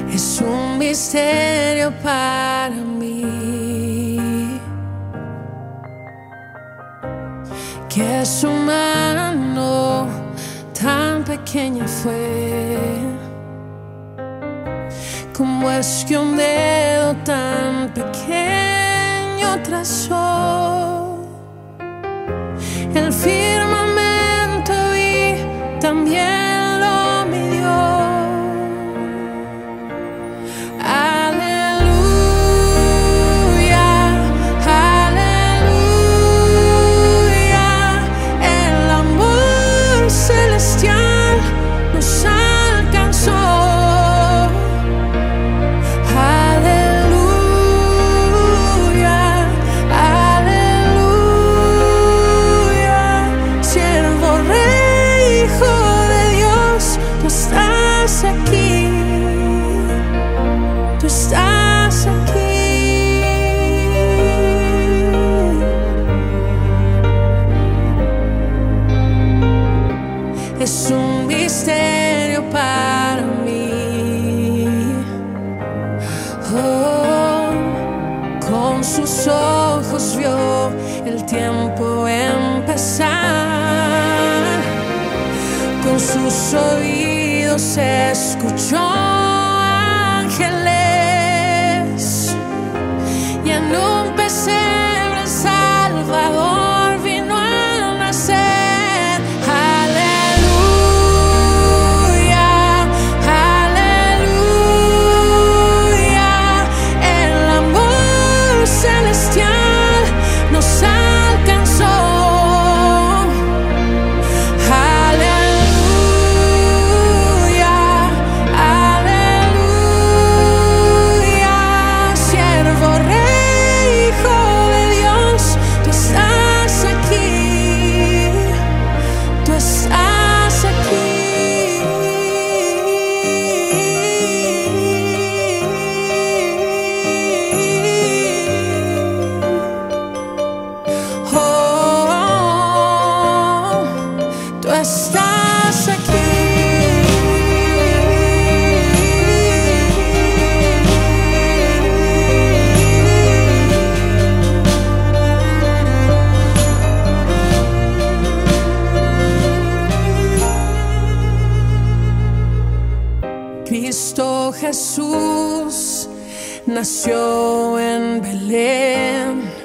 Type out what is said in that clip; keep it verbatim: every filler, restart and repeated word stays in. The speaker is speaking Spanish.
Es un misterio para mí que su mano tan pequeña fue. ¿Cómo es que un dedo tan pequeño trazó el firmamento y también lo midió? Aleluya, aleluya, el amor celestial nos alcanzó. Aquí, tú estás aquí. Es un misterio para mí. Oh, con sus ojos vio el tiempo empezar, con sus oídos se escuchó ángeles, y en un pesebre el Salvador vino a nacer. Aleluya, aleluya, el amor celestial nos alcanzó. Estás aquí. Cristo Jesús nació en Belén,